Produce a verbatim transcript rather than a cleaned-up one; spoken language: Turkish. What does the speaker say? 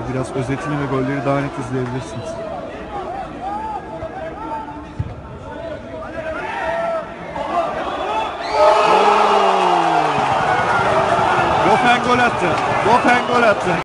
Biraz özetini ve golleri daha net izleyebilirsiniz. Goffin gol attı. Goffin gol attı.